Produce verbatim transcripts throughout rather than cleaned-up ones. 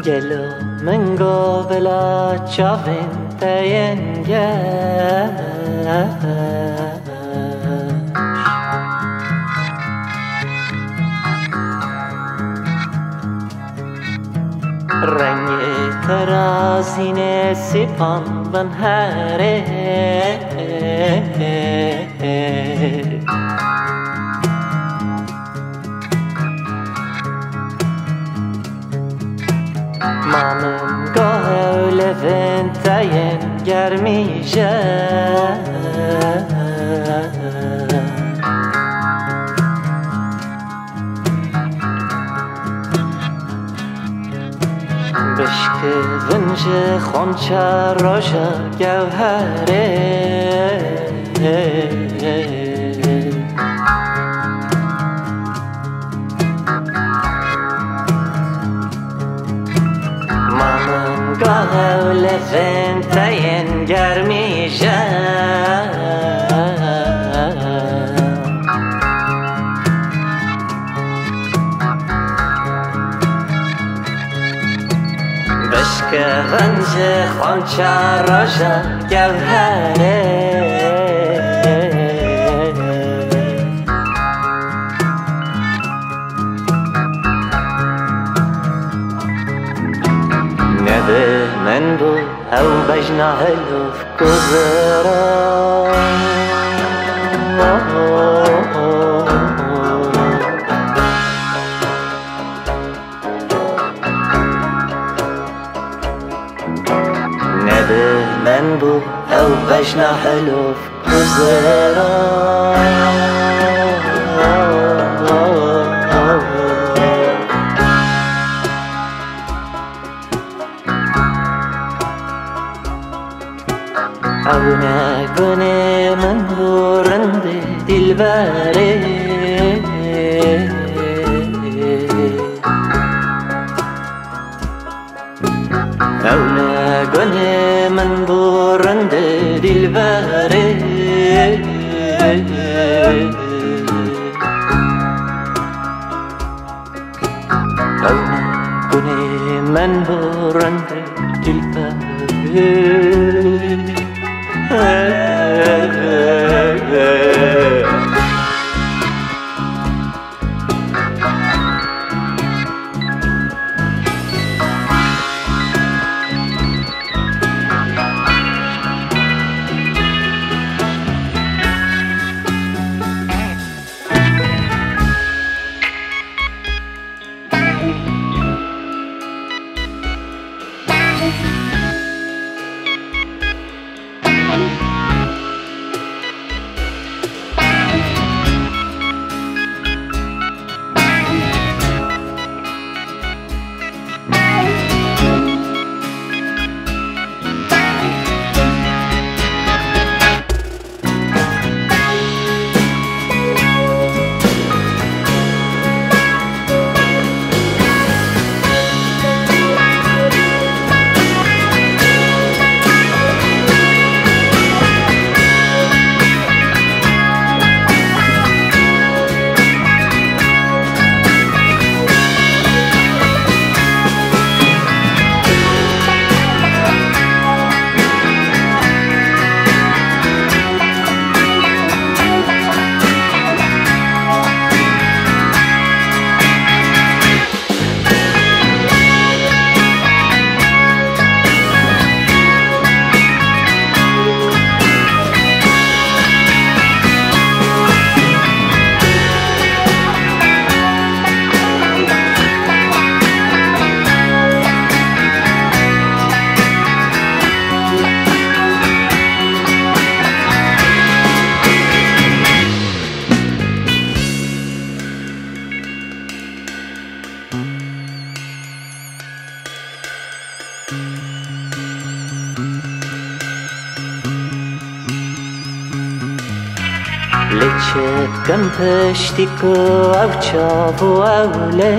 Gelo mengo vela chavinte yengesh رنگ ترازین سپان بن هره مامن گاه اولفین تاین گرمیشه بشک ونج خونچه روشا گوهره مامن گاه اولفین تاین گرمیشه بشک رنج خونچه روشا گوهره نده من بو او بجنا هلوف گذرا من بو او بجنا حلوف گذرا او نگونه من بو رند دلبره او نگونه من برند دلبره او نگونه من برند دلبره لچت کم پشتی کو او چاو و اوله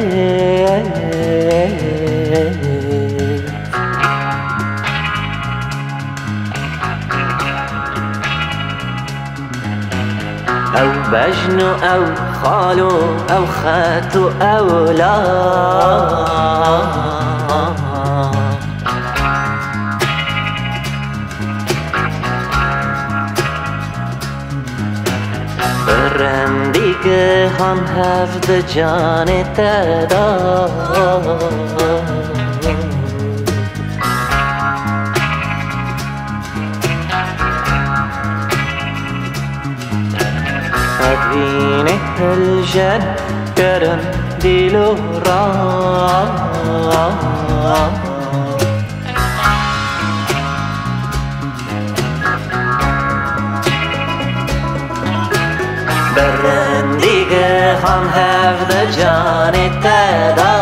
او بجنو او خالو او خاتو اولاد بندگان هفت جان تدا أبيني الجن كرم ديلو را برندگه هم هفت جان تدا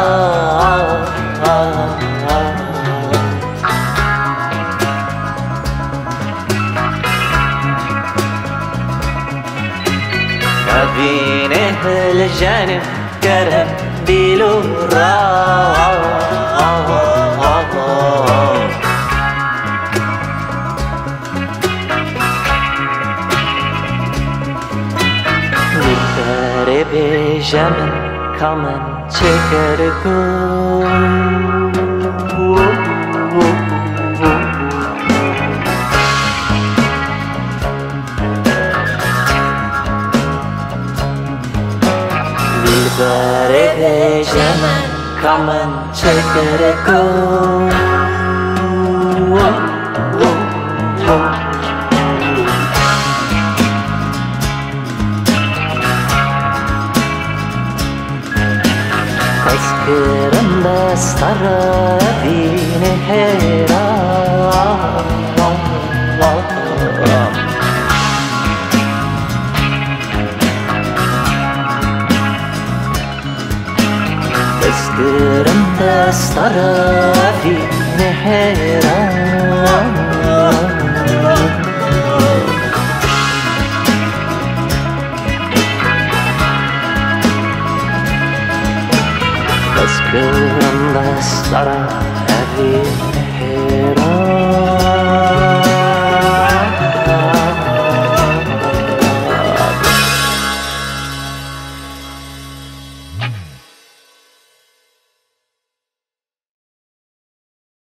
أبينه الجن كرم ديلو را دلبر بیژن کامن چکرگو دلبر بیژن کامن چکرگو Askerim dastara dine hera Askerim dastara dine hera Askerim dastara dine